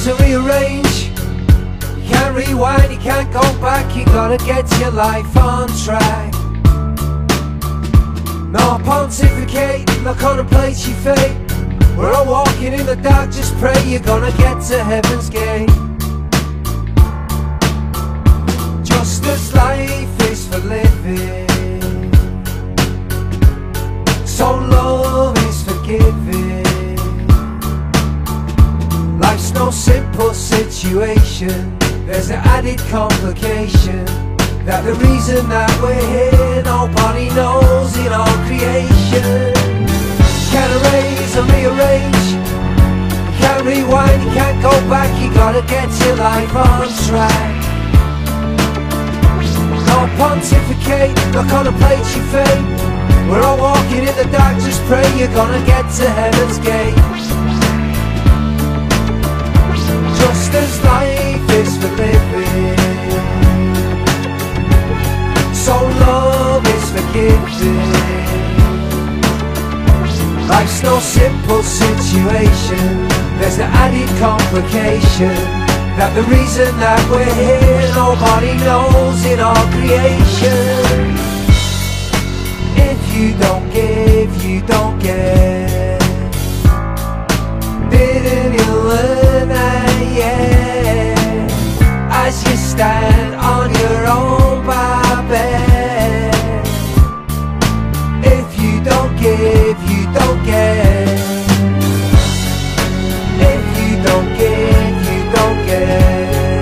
to rearrange. You can't rewind, you can't go back. You gotta get your life on track. No pontificate, no contemplate your fate. We're all walking in the dark, just pray you're gonna get to heaven's gate. Just as life is for living, so love is for giving. Life's no simple situation, there's an added complication, that the reason that we're here nobody knows in all creation. You can't erase or rearrange, you can't rewind, you can't go back. You gotta get your life on track. No pontificate, no contemplate your fate. We're all walking in the dark, just pray you're gonna get to heaven's gate. Just as life is for living, so love is for giving. Life's no simple situation, there's an added complication, that the reason that we're here nobody knows in all creation. If you don't give, you don't get. Didn't you learn that yet? As you stand on your own bed. If you don't give, you don't get. If you don't give, you don't get.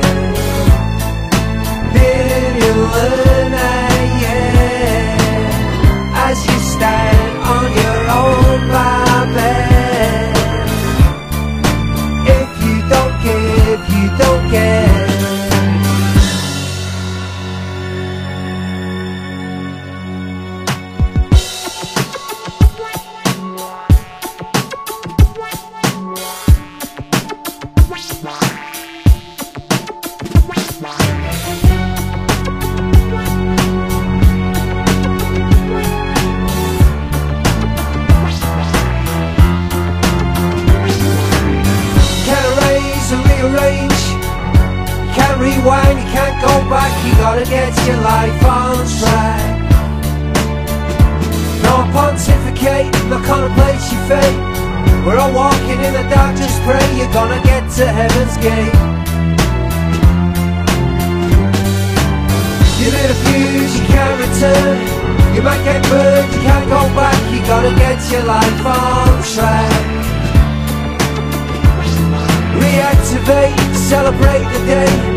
Didn't you learn that yet? As you stand on your own bed. If you don't give, you don't get. You can't rewind, you can't go back. You gotta get your life on track. No pontificate, no contemplate your fate. We're all walking in the dark, just pray you're gonna get to heaven's gate. You lit a fuse, you can't return. You might get burned, you can't go back. You gotta get your life on track. Reactivate, celebrate the day.